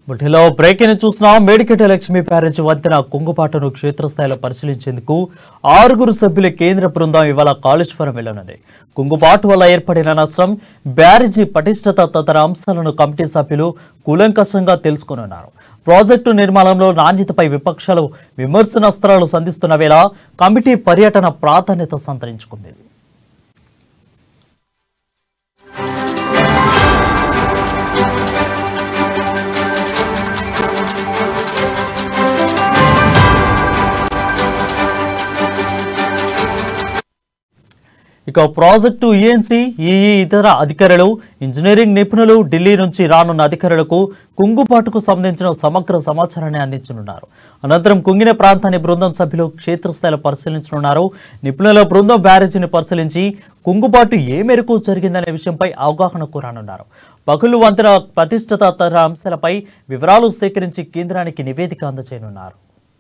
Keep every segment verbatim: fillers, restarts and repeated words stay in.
బుటిలో breaking చూస్తున్నాం. మేడికట్ట లక్ష్మీ ప్యారేజ్ వంతెన కుంగుపాటును క్షేత్రస్థాయిలో పరిశీలించేందుకు ఆరుగురు సభ్యుల కేంద్ర బృందం ఇవాళ కాళేశ్వరం వెళ్లనుంది. కుంగుపాటు వల్ల ఏర్పడిన నష్టం, బ్యారేజీ పటిష్టత తదితర అంశాలను కమిటీ సభ్యులు కూలంకషంగా తెలుసుకున్నారు. ప్రాజెక్టు నిర్మాణంలో నాణ్యతపై విపక్షాలు విమర్శనాస్త్రాలు సంధిస్తున్న వేళ కమిటీ పర్యటన ప్రాధాన్యత సంతరించుకుంది. ఇక ప్రాజెక్టు ఈఎన్సీ, ఈఈ ఇతర అధికారులు, ఇంజనీరింగ్ నిపుణులు ఢిల్లీ నుంచి రానున్న అధికారులకు కుంగుపాటుకు సంబంధించిన సమగ్ర సమాచారాన్ని అందించనున్నారు. అనంతరం కుంగిన ప్రాంతాన్ని బృందం సభ్యులు క్షేత్రస్థాయిలో పరిశీలించనున్నారు. నిపుణుల బృందం బ్యారేజీని పరిశీలించి కుంగుబాటు ఏ మేరకు జరిగిందనే విషయంపై అవగాహనకు రానున్నారు. పగులు వంతెన ప్రతిష్టత తదితర అంశాలపై వివరాలు సేకరించి కేంద్రానికి నివేదిక అందజేయనున్నారు.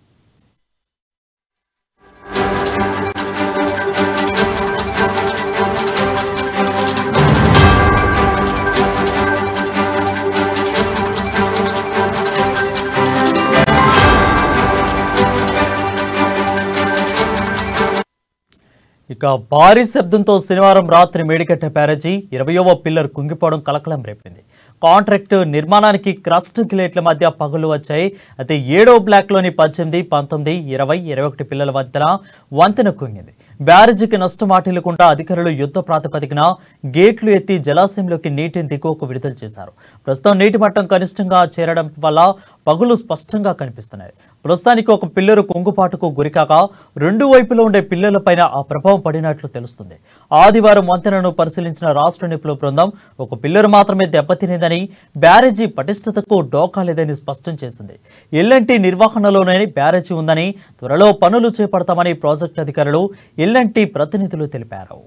ఇక భారీ శబ్దంతో శనివారం రాత్రి మేడికట్ట బ్యారేజీ ఇరవయవ పిల్లర్ కుంగిపోవడం కలకలం రేపింది. కాంట్రాక్టు నిర్మాణానికి క్రస్ట్ గ్లేట్ల మధ్య పగులు వచ్చాయి. అయితే ఏడో బ్లాక్లోని పద్దెనిమిది, పంతొమ్మిది, ఇరవై, ఇరవై ఒకటి పిల్లల వంతెన వంతెన కుంగింది. బ్యారేజీకి నష్టం వాటిల్లకుండా అధికారులు యుద్ధ ప్రాతిపదికన గేట్లు ఎత్తి జలాశయంలోకి నీటిని దిగువకు విడుదల చేశారు. ప్రస్తుతం నీటి మట్టం కనిష్టంగా చేరడం వల్ల పగులు స్పష్టంగా కనిపిస్తున్నాయి. ప్రస్తుతానికి ఒక పిల్లరు కుంగుపాటుకు గురికాక రెండు వైపులో ఉండే పిల్లలపైన ఆ ప్రభావం పడినట్లు తెలుస్తుంది. ఆదివారం వంతెనను పరిశీలించిన రాష్ట్ర నిపుణుల బృందం ఒక పిల్లరు మాత్రమే దెబ్బతినిందని, బ్యారేజీ పటిష్టతకు డోకా లేదని స్పష్టం చేసింది. ఎల్ఎన్టీ నిర్వహణలోనే బ్యారేజీ ఉందని, త్వరలో పనులు చేపడతామని ప్రాజెక్టు అధికారులు, ఎల్ఎన్టీ ప్రతినిధులు తెలిపారు.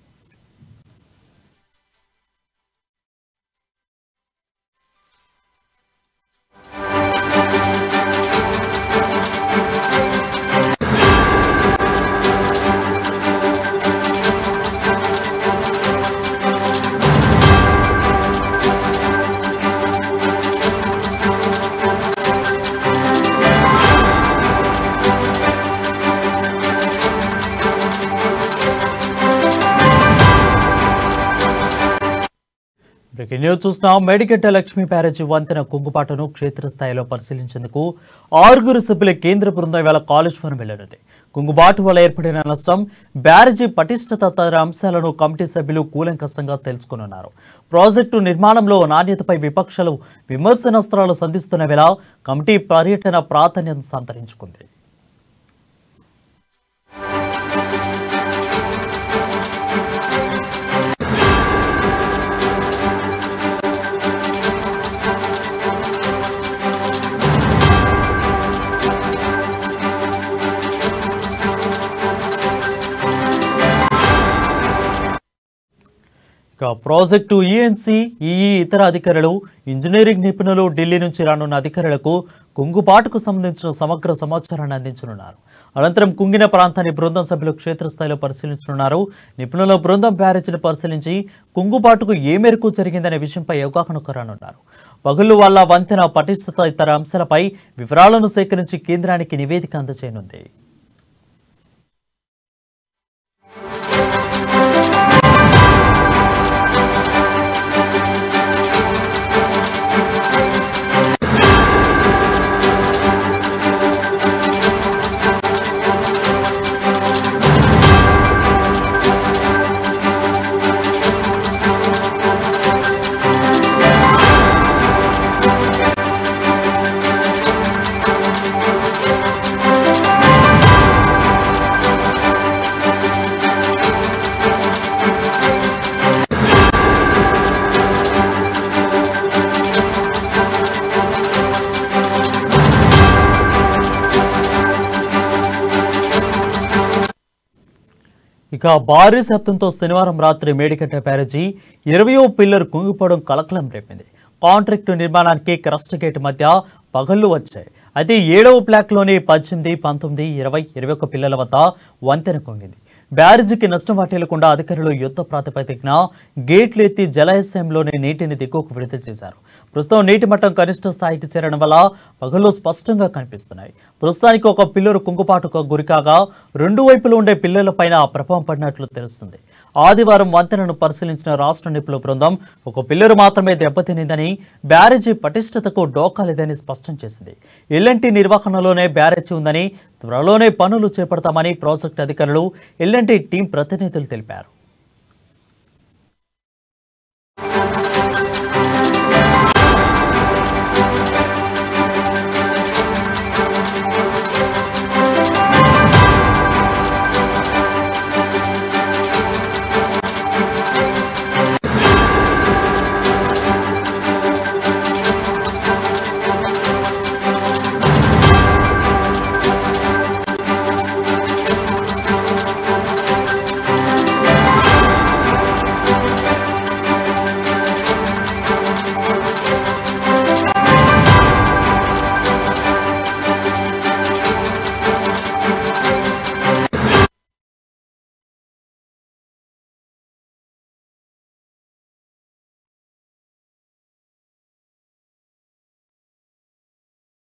బ్రేకింగ్ న్యూస్ చూస్తున్నాం. మేడికట్ట లక్ష్మీ బ్యారేజీ వంతెన కుంగుపాటును క్షేత్రస్థాయిలో పరిశీలించేందుకు ఆరుగురు సభ్యుల కేంద్ర బృందం ఇవాళ కాళేశ్వరం వెళ్లనుంది. కుంగుబాటు వల్ల ఏర్పడిన నష్టం, బ్యారేజీ పటిష్టత తదితర అంశాలను కమిటీ సభ్యులు కూలంకషంగా తెలుసుకున్నారు. ప్రాజెక్టు నిర్మాణంలో నాణ్యతపై విపక్షాలు విమర్శనాస్త్రాలు సంధిస్తున్న వేళ కమిటీ పర్యటన ప్రాధాన్యత సంతరించుకుంది. ఇక ప్రాజెక్టు ఈఎన్సీ, ఈఈ ఇతర అధికారులు, ఇంజనీరింగ్ నిపుణులు ఢిల్లీ నుంచి రానున్న అధికారులకు కుంగుపాటుకు సంబంధించిన సమగ్ర సమాచారాన్ని అందించనున్నారు. అనంతరం కుంగిన ప్రాంతాన్ని బృందం సభ్యులు క్షేత్రస్థాయిలో పరిశీలించనున్నారు. నిపుణుల బృందం బ్యారేజీని పరిశీలించి కుంగుపాటుకు ఏ మేరకు జరిగిందనే విషయంపై అవగాహనకు రానున్నారు. పగులు వల్ల వంతెన పటిష్టత ఇతర అంశాలపై వివరాలను సేకరించి కేంద్రానికి నివేదిక అందజేయనుంది. ఇక భారీ శబ్దంతో శనివారం రాత్రి మేడికట్ట బ్యారేజీ ఇరవయో పిల్లర్ కుంగిపోవడం కలకలం రేపింది. కాంట్రాక్టు నిర్మాణానికి క్రస్ట్ గేట్ మధ్య పగళ్లు వచ్చాయి. అయితే ఏడవ బ్లాక్లోని పద్దెనిమిది, పంతొమ్మిది, ఇరవై, ఇరవై ఒక్క పిల్లల వద్ద వంతెన కుంగింది. బ్యారేజీకి నష్టం వాటిల్లకుండా అధికారులు యుద్ధ ప్రాతిపదికన గేట్లు ఎత్తి జలాశయంలోని నీటిని దిగువకు విడుదల చేశారు. ప్రస్తుతం నీటి మట్టం కనిష్ట స్థాయికి చేరడం వల్ల పగుళ్లు స్పష్టంగా కనిపిస్తున్నాయి. ప్రస్తుతానికి ఒక పిల్లరు కుంగుపాటుకు గురికాగా రెండు వైపులు ఉండే పిల్లలపైన ప్రభావం పడినట్లు తెలుస్తుంది. ఆదివారం వంతెనను పరిశీలించిన రాష్ట్ర నిపుణుల బృందం ఒక పిల్లరు మాత్రమే దెబ్బతినిందని, బ్యారేజీ పటిష్టతకు డోకా లేదని స్పష్టం చేసింది. ఎల్ఎన్టీ నిర్వహణలోనే బ్యారేజీ ఉందని, త్వరలోనే పనులు చేపడతామని ప్రాజెక్టు అధికారులు, ఎల్ఎన్టీ టీం ప్రతినిధులు తెలిపారు.